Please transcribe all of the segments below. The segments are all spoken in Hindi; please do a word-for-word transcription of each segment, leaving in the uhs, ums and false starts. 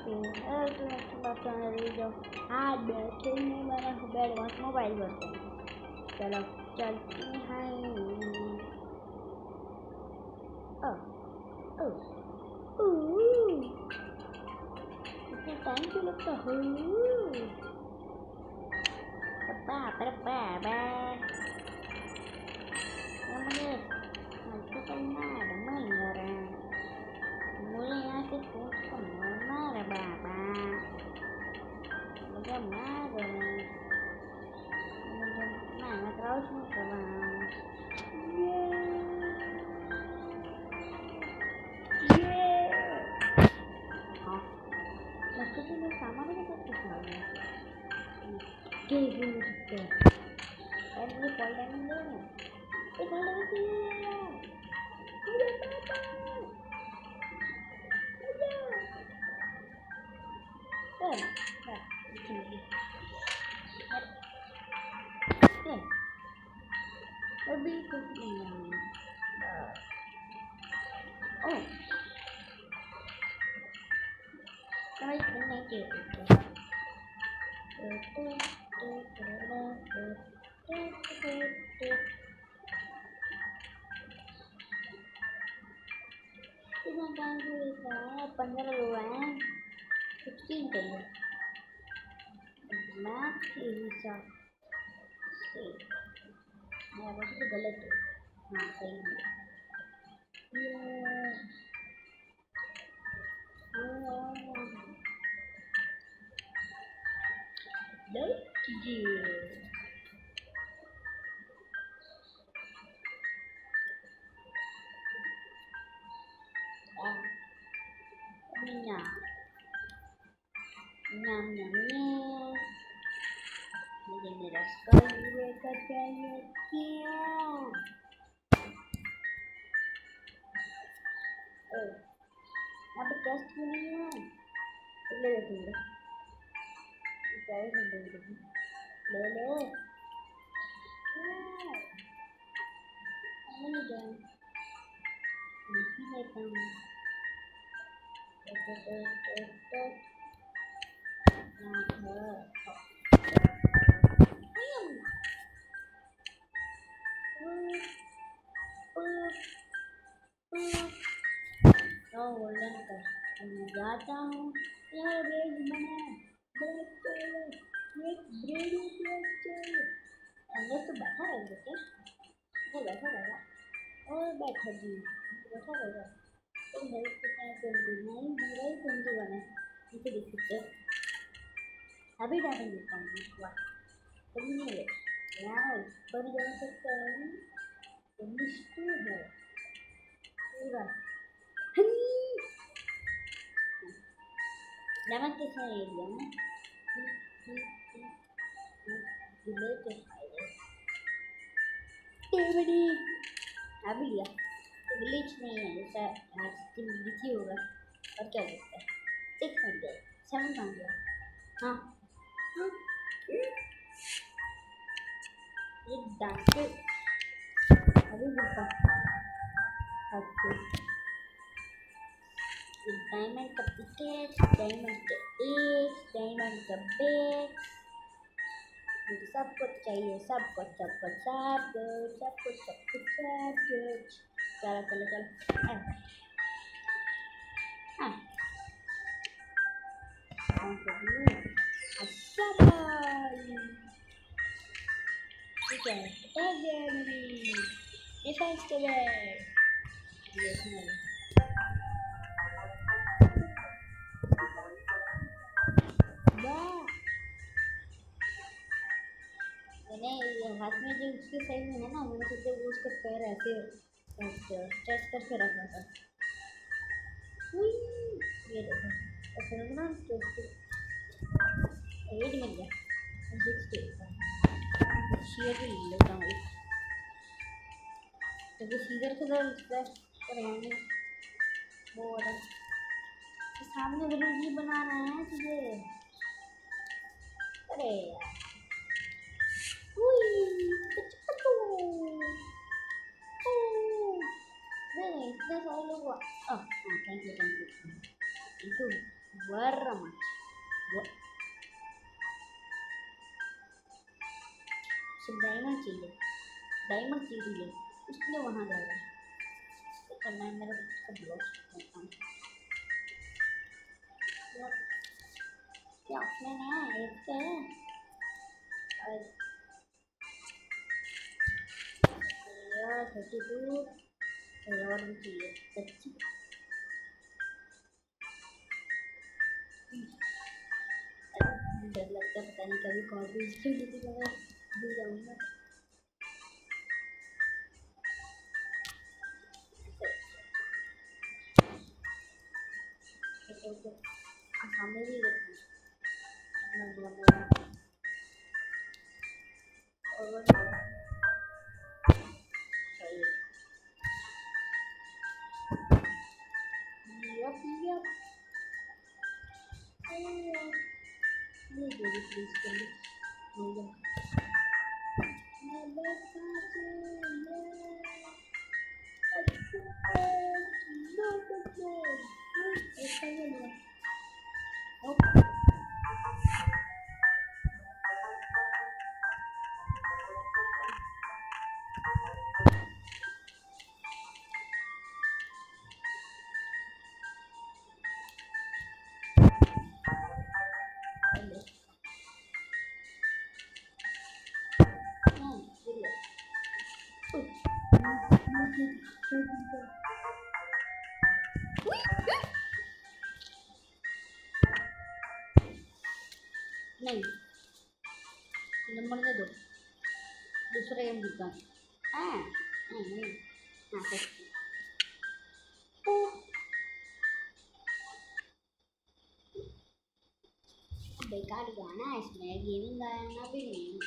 जो हाथ खेलने वाला बैट बॉल मोबाइल बोलते हैं। चलो चलते हैं। ओ ओ इतना टाइम क्यों लगता है? बाप रे बाप, मुझे तो करना है मर मुझे यहाँ से कूद को मरना रे बाबा, मुझे मार मुझे मैं क्राउच नहीं कर रहा हूँ। ये ये हाँ मैं कुछ नहीं सामान नहीं कर सकता हूँ के भी नहीं सकते और मुझे कॉल डालने दो ये कॉल डालने दो मुझे पापा मुझे कर अभी कुछ नहीं है। ओह कहीं नहीं चाहिए कितना टाइम हुआ है? पंद्रह हुआ है, फिफ्टीन चाहिए मैथ के हिसाब से। मैं वैसे तो गलत है, हाँ सही है। लाइक कीजिए। Nyam nyam nyam nyam मुझे मेरा स्कॉल लेकर चाहिए क्या? ओह यहाँ पे टेस्ट भी नहीं है, ले देखूँगा क्या है ले ले ले नहीं जाए नहीं लेता हूँ गोल्डन कर मैं जाता हूँ। यार ब्रेड बना ब्रेड चाहिए एक ब्रेड ब्रेड चाहिए अंदर तो बैठा रहेगा क्या? वो बैठा रहेगा और बैठा जी बैठा रहेगा तो हेल्प कितना twenty nine zero twenty one है इसे देख सकते हो। अभी डाटा देता हूँ इसका कभी नहीं है यार पर जा सकता है मिस्टर है पूरा नमक के साथ एरिया में जिले के फायदे टेबड़ी अभी लिया तो ग्लिच नहीं है जैसा लिखी होगा और क्या करता है सिक्स हंड्रेड सेवन हंड्रेड हाँ एक डांस अभी बोलता अच्छा डायमंड का पिकेट डायमंड का एज डायमंड का बैग मुझे सब कुछ चाहिए सब कुछ सब कुछ सब कुछ सब कुछ सब कुछ सब कुछ चलो चलो चलो हाँ अच्छा भाई ठीक है डिफेंस के बैग मैंने हाथ में जो उसके साइड में है ना मैंने सोचा वो उसका पैर ऐसे स्ट्रेच करके रखा था ये देखो ऐसे ना स्ट्रेच एट मिल गया सिक्सटी शेयर भी ले लेता हूँ क्योंकि सीधर से तो स्ट्रेच पर है नहीं वो वाला सामने वीडियो बनाना है तुझे अरे यार इतने सारे लोग thank you thank you thank you वर्म डायमंड चाहिए, डायमंड चाहिए, इसलिए वहाँ जा रहा है। तो मैं मेरा ब्लॉक करता हूँ क्या अपने नया एक पे है यार थर्टी टू और भी चाहिए अच्छी। डर लगता है, पता नहीं कभी कॉल भी भूल जाऊँगा। हमें भी नहीं नंबर दे दो, दूसरा गेम जीता हूँ। हाँ नहीं हाँ बेकार गाना है इसमें, गेमिंग गाना भी नहीं।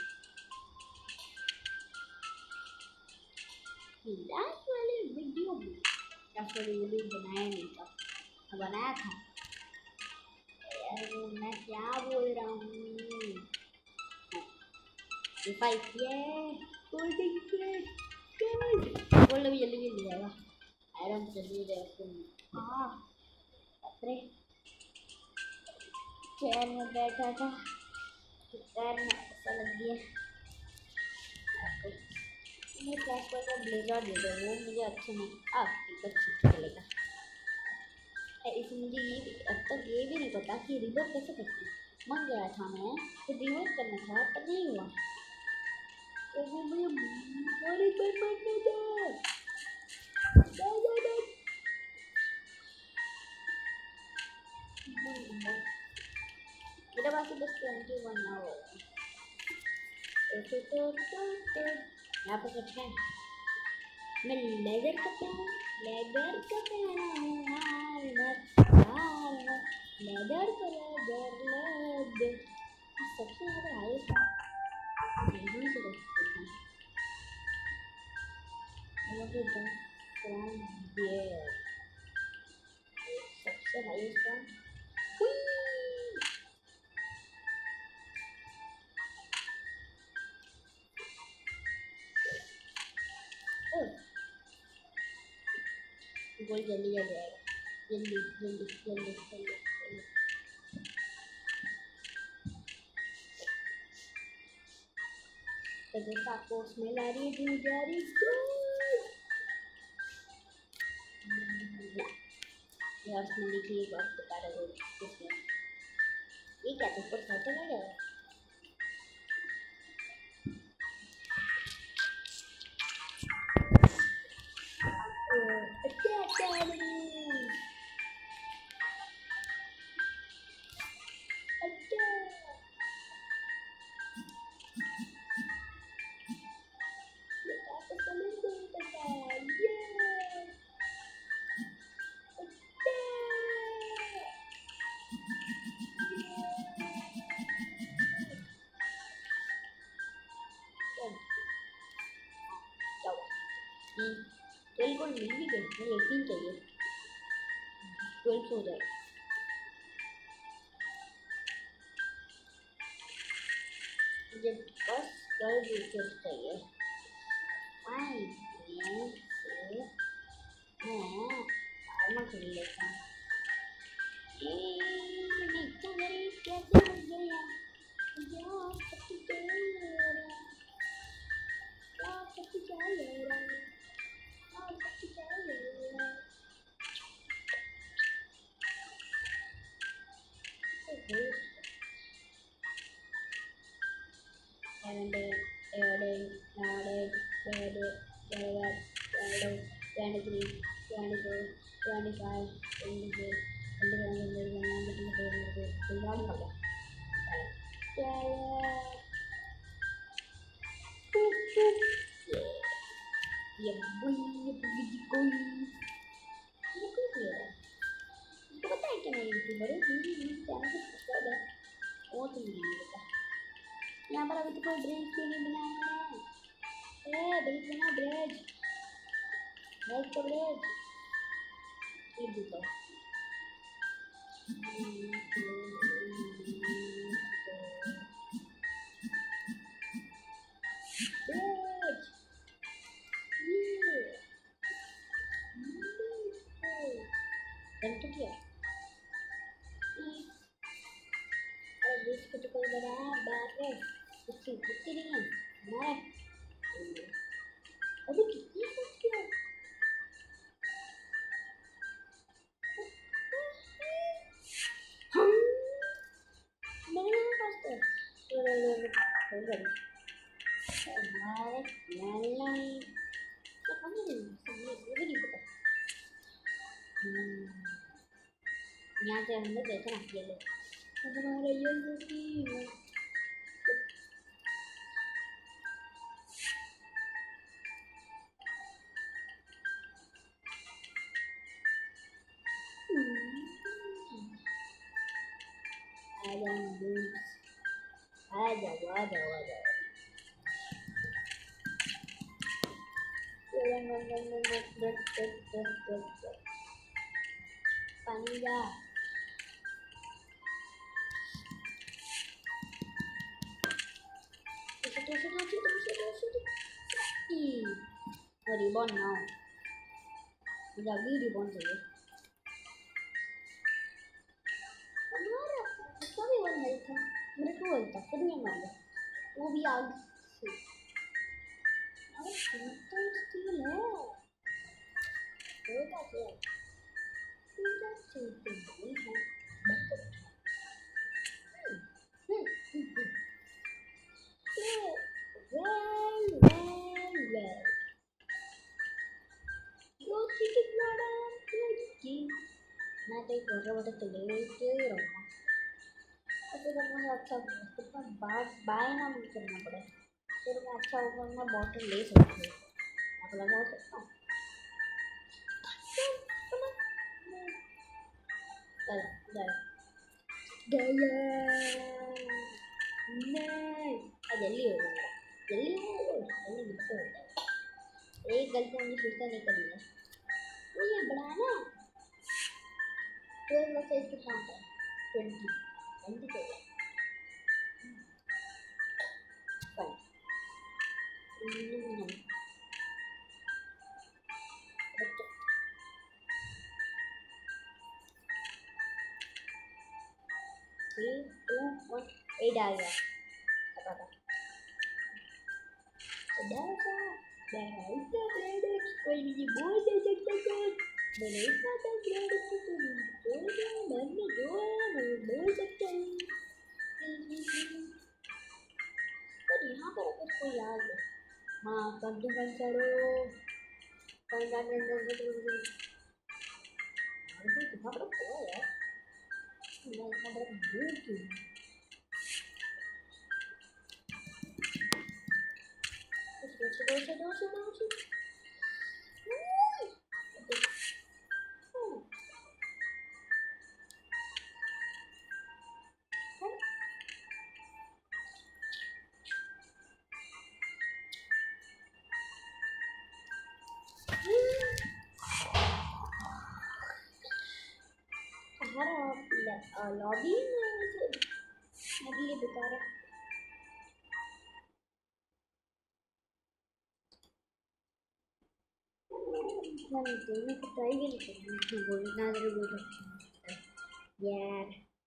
लास्ट वाली वीडियो में लास्ट वाली वीडियो बनाया नहीं था, बनाया था यार, मैं क्या बोल रहा हूँ। फाइव ये गोल्डन गोल्ड भी जल्दी जल्दी जाएगा, आयरन जल्दी जाएगा। हाँ अरे चेयर में बैठा था, पैर में ऐसा लग गया। मैं क्लैश पर का ब्लेजर दे दो, वो मुझे अच्छा नहीं अब अच्छा चलेगा। इस मुझे ये अब तक ये भी नहीं पता कि रिवर कैसे करती है। मन गया था मैं तो रिवर करना था पर नहीं हुआ, तो वो मुझे बड़ी पर मरने दो। मेरे पास बस ट्वेंटी वन ना हो। यहाँ पर कुछ है, मैं लेदर का पहना लेदर का पहना हूँ लेदर का लेदर लेदर सबसे ज़्यादा हाईएस्ट यहीं से देखते हैं सबसे हाईएस्ट गोल जल्दी आ जाएगा, जल्दी जल्दी जल्दी जल्दी तो जैसा आपको स्मेल आ रही है जो जा रही यार उसमें देखिए एक बात बता रहा हूँ इसमें ये क्या तो ऊपर साथ चला गया ट्वेल्व को मिल भी गई, मुझे एटीन चाहिए, ट्वेल्व हो जाए। मुझे बस ट्वेल्व यूजर्स चाहिए। फाइन मैं से मैं आर्मर खरीद लेता हूँ। गाड़ी का है जल्दी से जल्दी करना जल्दी करना जल्दी करना जल्दी गाड़ी का ये बुई ये बुई कोई ये कोई है तो पता है कि मैं यूट्यूबर हूँ हिंदी न्यूज़ चैनल पे सब्सक्राइब है वो तो नहीं पता यहाँ पर अभी तो कोई ब्रिज भी नहीं बनाया है ए ब्रिज बना ब्रिज ब्रिज तो ब्रिज ये देखो ब्रिज ये घंटे क्या अरे ब्रिज को तो कोई बनाया बात है उसकी कुत्ती नहीं है हमारा अभी कितनी सोच किया हम नहीं यहाँ पास तो ले ले ले ले ले हमारे नहीं क्या करने नहीं ये भी नहीं पता यहाँ से हम लोग देखना ये ले हमारे ये लोग आजा आजा आजा आजा पानी जा रिबन ना मुझे अभी रिबन चाहिए हमारा उसका भी वन हेल्थ था मेरे को वन था फिर नहीं मार वो भी आग से अरे तो स्टील है वो क्या है क्या चलते नहीं है well well well दो टिकट वाला लड़की मैं तो एक वाटर वाटर तो लेते ही रहूँगा ऐसे तो मुझे अच्छा कितना बार बाय ना मुझे करना पड़े फिर मैं अच्छा होगा मैं बॉटल ले सकती हूँ आप लगा सकता हूँ चल चल गया नहीं जल्दी हो जाएगा जल्दी हो जल्दी मिलते हो जाएगा एक गलती मुझे फिर से नहीं करनी है वो ये बड़ा है ना ट्वेल्व से इसके काम है ट्वेंटी ट्वेंटी को थ्री टू वन एट आ गया पता था डांसा डांसा इतना ग्रेड कोई मुझे बोल दे सकता कौन मैंने इतना तो ग्रेड तो तुम जो जो मैंने जो मैं बोल सकता हूँ पर यहाँ पर अगर कोई याद है हाँ कंधे बंद करो कंधा में दर्द करो अरे कितना बड़ा हुआ यार मैं इतना बड़ा भूल क्यों दोस्त दोस्त दोस्त दोस्त हमारा लॉबी में मेरे लिए बेकार है मैंने देने को ट्राई भी नहीं करी बोलना जरूर बोल सकता यार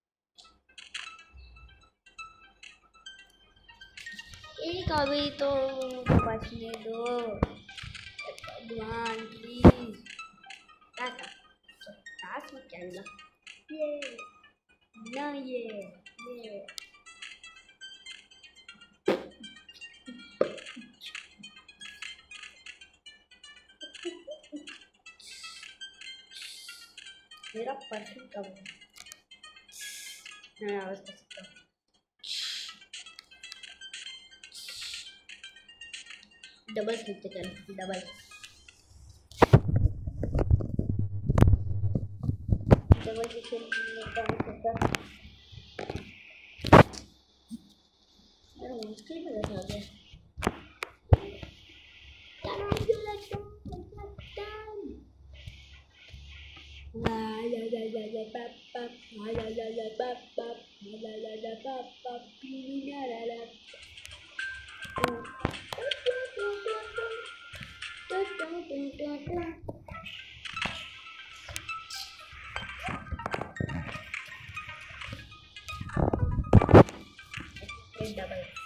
एक अभी तो बचने दो भगवान प्लीज टाटा टास में क्या हुआ ये ना ये ये मेरा परफेक्ट कब है मैं आवाज़ कर सकता हूँ। डबल खेलते चल डबल डबल से खेलने का होता यार मुश्किल में बैठा गया La la la la la pa pa la la la la pa pa la la la pa pa la la la double